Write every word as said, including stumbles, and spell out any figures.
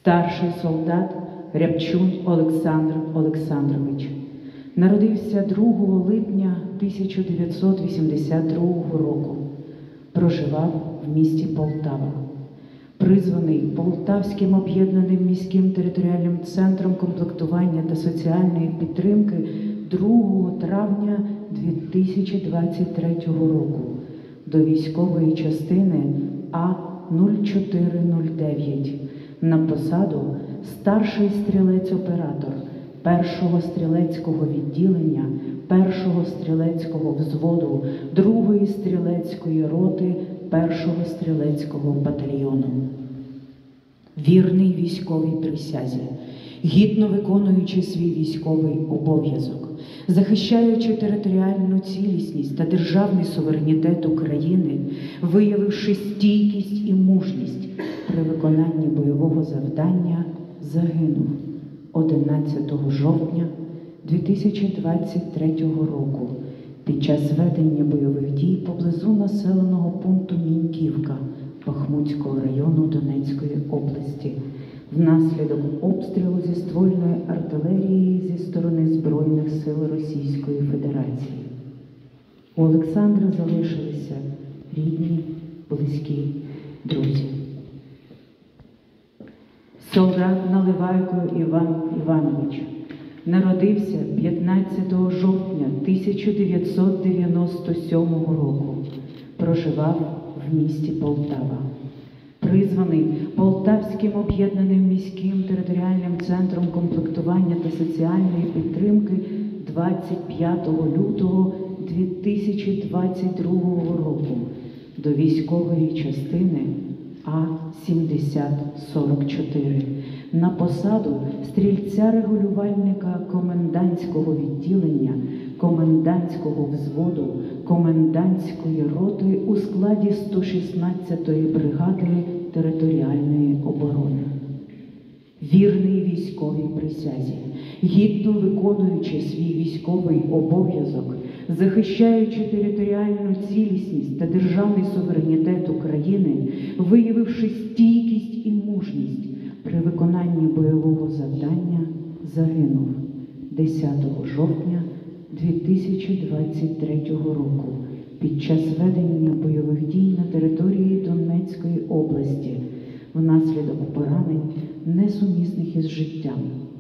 старший солдат Рябчун Олександр Олександрович. Народився другого липня тисяча дев'ятсот вісімдесят другого року. Проживав в місті Полтава. Призваний Полтавським об'єднаним міським територіальним центром комплектування та соціальної підтримки другого травня дві тисячі двадцять третього року до військової частини А нуль чотири нуль дев'ять на посаду старший стрілець-оператор першого стрілецького відділення, першого стрілецького взводу, другої стрілецької роти, першого стрілецького батальйону. Вірний військовій присязі, гідно виконуючи свій військовий обов'язок, захищаючи територіальну цілісність та державний суверенітет України, виявивши стійкість і мужність при виконанні бойового завдання, загинув одинадцятого жовтня дві тисячі двадцять третього року під час ведення бойових дій поблизу населеного пункту Міньківка Бахмутського району Донецької області внаслідок обстрілу зі ствольної артилерії зі сторони Збройних сил Російської Федерації. У Олександра залишилися рідні, близькі, друзі. Солдат Наливайко Іван Іванович народився п'ятнадцятого жовтня тисяча дев'ятсот дев'яносто сьомого року. Проживав в місті Полтава. Призваний Полтавським об'єднаним міським територіальним центром комплектування та соціальної підтримки двадцять п'ятого лютого дві тисячі двадцять другого року до військової частини А сімдесят сорок чотири на посаду стрільця-регулювальника комендантського відділення, комендантського взводу, комендантської роти у складі сто шістнадцятої бригади територіальної оборони. Вірний військовій присязі, гідно виконуючи свій військовий обов'язок, захищаючи територіальну цілісність та державний суверенітет України, виявивши стійкість і мужність при виконанні бойового завдання, загинув десятого жовтня дві тисячі двадцять третього року під час ведення бойових дій на території Донецької області внаслідок поранень, несумісних із життям.